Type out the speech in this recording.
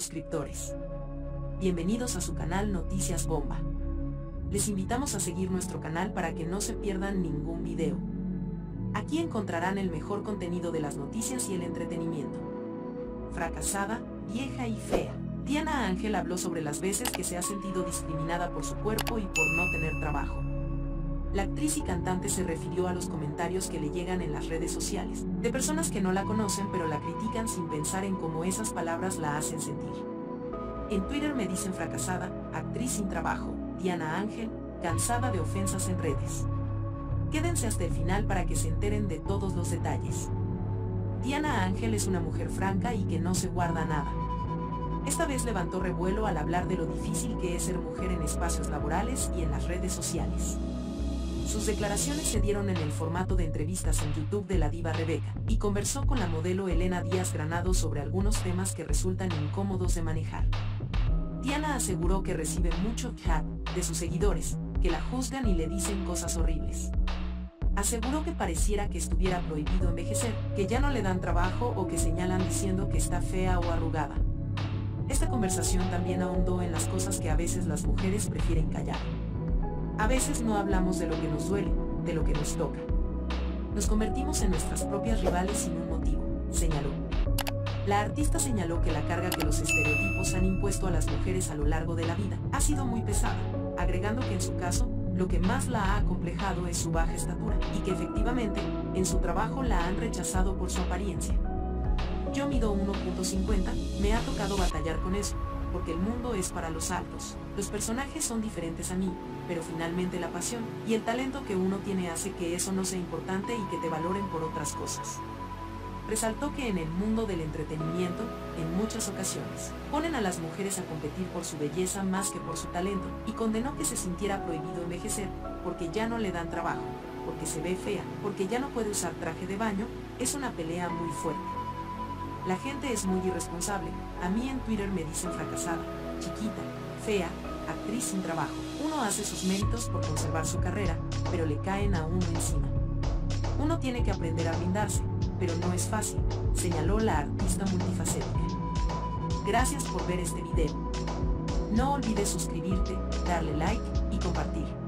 suscriptores. Bienvenidos a su canal Noticias Bomba. Les invitamos a seguir nuestro canal para que no se pierdan ningún video. Aquí encontrarán el mejor contenido de las noticias y el entretenimiento. Fracasada, vieja y fea. Diana Ángel habló sobre las veces que se ha sentido discriminada por su cuerpo y por no tener trabajo. La actriz y cantante se refirió a los comentarios que le llegan en las redes sociales, de personas que no la conocen pero la critican sin pensar en cómo esas palabras la hacen sentir. En Twitter me dicen fracasada, actriz sin trabajo, Diana Ángel, cansada de ofensas en redes. Quédense hasta el final para que se enteren de todos los detalles. Diana Ángel es una mujer franca y que no se guarda nada. Esta vez levantó revuelo al hablar de lo difícil que es ser mujer en espacios laborales y en las redes sociales. Sus declaraciones se dieron en el formato de entrevistas en YouTube de la diva Rebeca, y conversó con la modelo Elena Díaz Granado sobre algunos temas que resultan incómodos de manejar. Diana aseguró que recibe mucho hate de sus seguidores, que la juzgan y le dicen cosas horribles. Aseguró que pareciera que estuviera prohibido envejecer, que ya no le dan trabajo o que señalan diciendo que está fea o arrugada. Esta conversación también ahondó en las cosas que a veces las mujeres prefieren callar. A veces no hablamos de lo que nos duele, de lo que nos toca. Nos convertimos en nuestras propias rivales sin un motivo, señaló. La artista señaló que la carga que los estereotipos han impuesto a las mujeres a lo largo de la vida ha sido muy pesada, agregando que en su caso, lo que más la ha acomplejado es su baja estatura, y que efectivamente, en su trabajo la han rechazado por su apariencia. Yo mido 1.50, me ha tocado batallar con eso, porque el mundo es para los altos. Los personajes son diferentes a mí, pero finalmente la pasión y el talento que uno tiene hace que eso no sea importante y que te valoren por otras cosas. Resaltó que en el mundo del entretenimiento, en muchas ocasiones, ponen a las mujeres a competir por su belleza más que por su talento, y condenó que se sintiera prohibido envejecer, porque ya no le dan trabajo, porque se ve fea, porque ya no puede usar traje de baño. Es una pelea muy fuerte. La gente es muy irresponsable. A mí en Twitter me dicen fracasada, chiquita, fea, actriz sin trabajo. Uno hace sus méritos por conservar su carrera, pero le caen a uno encima. Uno tiene que aprender a brindarse, pero no es fácil, señaló la artista multifacética. Gracias por ver este video. No olvides suscribirte, darle like y compartir.